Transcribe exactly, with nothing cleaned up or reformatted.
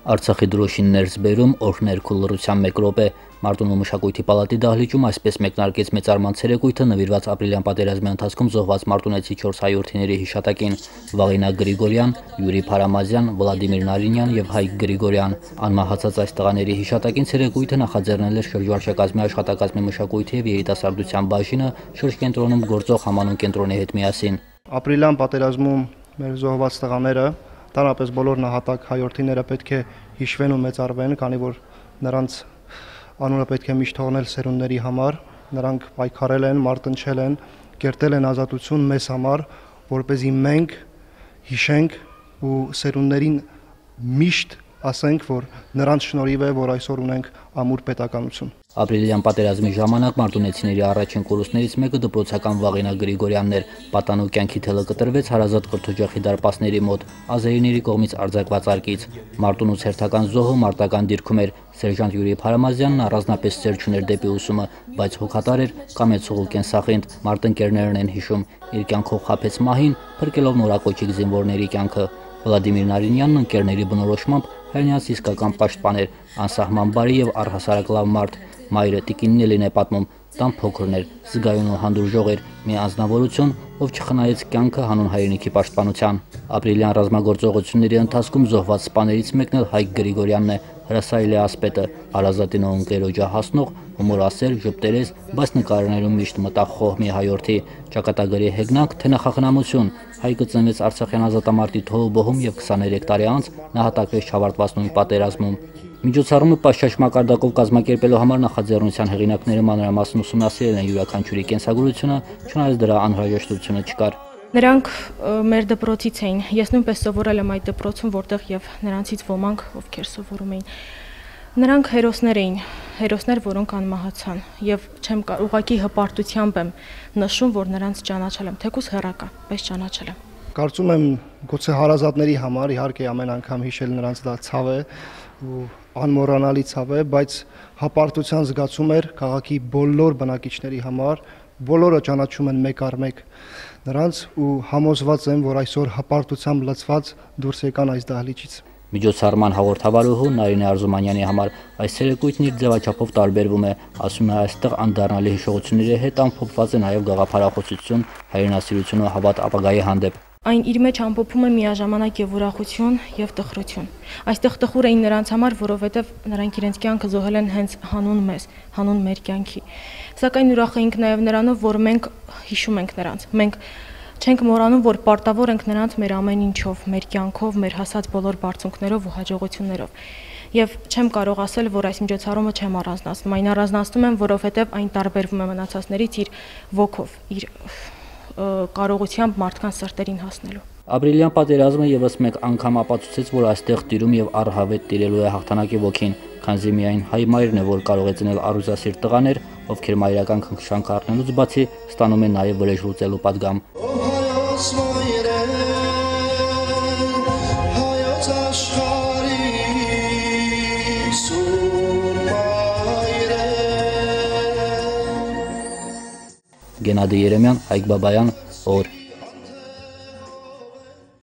Արցախի դրոշիններ զբերում օրհներ քուլլրության մեկ րոպե Մարտունու մշակույթի պալատի դահլիճում այսպես մեկնարկեց մեծարման ցերեկույթը նվիրված ապրիլյան պատերազմի ընթացքում զոհված մարտունեցի չորս հայրենիների հիշատակին Վաղինա Գրիգորյան, Յուրի Փարամազյան, Վլադիմիր Նարինյան եւ Հայկ Գրիգորյան։ Անմահացած այս տղաների հիշատակին ցերեկույթը նախաձեռնել էր շրջվարչակազմի աշխատակազմի մշակույթի եւ երիտասարդության բաժինը շրջկենտրոնում գործող համանուն կենտրոնի հետ միասին։ Ապրիլյան պատերազմում մեր զոհված տղաները Տանապես բոլոր նահատակ հայրենիները պետք է հիշվեն ու մեծարվեն, քանի որ նրանց անունը պետք է միշտ թողնել սերունդների համար, նրանք պայքարել են, մարտնչել են, կերտել են ազատություն մեզ համար, որպեսզի մենք հիշենք ու սերունդներին միշտ ասենք, որ նրանց շնորհիվ է, որ այսօր ունենք ամուր պետականություն։ Ապրիլյան պատերազմի ժամանակ մարտունեցիների առաջին կորուստներից մեկը դպրոցական Վաղինա Գրիգորյանն էր։ Պատանու կյանքի թելը կտրվեց հարազատ կրթօջախի դարպասների մոտ ազերիների կողմից արձակված արկից։ Մարտունուց հերթական զոհը մարտական դիրքում էր։ Սերժանտ Յուրի Փարամազյանն առանձնապես ծեր չուներ դեպի ուսումը, բայց հոգատար էր կամեցողու կենսախինդ, մարտնկերներն են հիշում։ Իր կյանքով խաբեց մահին, փրկելով նորակոչիկ զինվորների կյանքը։ Վլադիմիր Նարինյանն ընկերների բնորոշմամբ հայրենիաց իսկական պաշտպան էր, անսահման բարի եւ առհասարակ լավ մարդ։ Մայրը Տիկինն Էլին է պատմում, տան փոքրն էր, զգայուն ու հանդուրժող էր, մի անձնավորություն, ով չխնայեց կյանքը հանուն հայրենիքի պաշտպանության։ Ապրիլյան ռազմագործողությունների ընթացքում զոհված սպաներից մեկն էլ Հայկ Գրիգորյանն է, հրասայլի ասպետը, Արազատինո ընկերոջը հասնող, հումորասեր, ժպտերես, բայց նկարներում միշտ մտախոհ մի հայորդի, ճակատագրի հեգնանք, թե նախախնամություն։ Հայկը ծնվեց Արցախյան ազատամարտի թոհուբոհում եւ քսաներեք տարի անց նահատակվեց չավարտված նույն պատերազմում։ Միջոցառումը պատշաճ մակարդակով կազմակերպելու համար նախաձեռնության հեղինակները մանրամասն ուսումնասիրել են յուրաքանչյուրի կենսագրությունը, չնայած դրա անհրաժեշտությունը չկար։ Նրանք մեր դպրոցից էին։ Ես նույնպես սովորել եմ այդ դպրոցում, որտեղ եւ նրանցից ոմանք, ովքեր սովորում էին, նրանք հերոսներ էին, հերոսներ, որոնք անմահացան, եւ չեմ ուղղակի հպարտությամբ եմ նշում, որ նրանց ճանաչել եմ, թեկուզ հեռակա, բայց ճանաչել եմ։ Կարծում եմ, գուցե հարազատների համար իհարկե ամեն անգամ հիշել նրանց դա ցավ է ու անմոռանալի ցավ է, բայց հպարտության զգացում էր քաղաքի բոլոր բնակիչների համար, բոլորը ճանաչում են մեկ առ մեկ նրանց ու համոզված եմ, որ այսօր հպարտությամբ լցված դուրս եկան այս դահլիճից։ Միջոցառման հաղորդավարուհու Նարինե Արզումանյանի համար այս ցերեկույթն իր ձևաչափով տարբերվում է, ասում է այստեղ անդառնալի հիշողությունների հետ ամփոփված է նաև գաղափարախոսություն, հայրենասիրություն ու հավատ ապագայի հանդեպ։ Այն իր մեջ ամփոփում է միաժամանակ եւ ուրախություն եւ տխրություն։ Այստեղ տխուր էին նրանց համար, որովհետեւ նրանք իրենց կյանքը զոհել են հենց հանուն մեզ, հանուն մեր կյանքի։ Սակայն ուրախ էինք նաեւ նրանով, որ մենք հիշում ենք նրանց։ Մենք չենք մոռանում, որ պարտավոր ենք նրանց մեր ամեն ինչով, մեր կյանքով, մեր հասած բոլոր բարձունքներով ու հաջողություններով։ Եվ չեմ կարող ասել, որ այս միջոցառումը չեմ առանձնացնում։ Այն առանձնացնում եմ, որովհետեւ այն տարբերվում է մնացածներից իր ոգով, իր կարողությամբ մարդկանց սրտերին հասնելու։ Ապրիլյան պատերազմը եւս մեկ անգամ ապացուցեց, որ այստեղ տիրում եւ առհավետ տիրելու է հաղթանակի ոգին, քանզի միայն հայ մայրն է, որ կարող է ծնել առուզասիրտ տղաներ, ովքեր մայրական քնքշանք առնելուց բացի ստանում են նաեւ վրեժ լուծելու պատգամ։ Գենադի Երեմյան, Հայկ Բաբայան, օր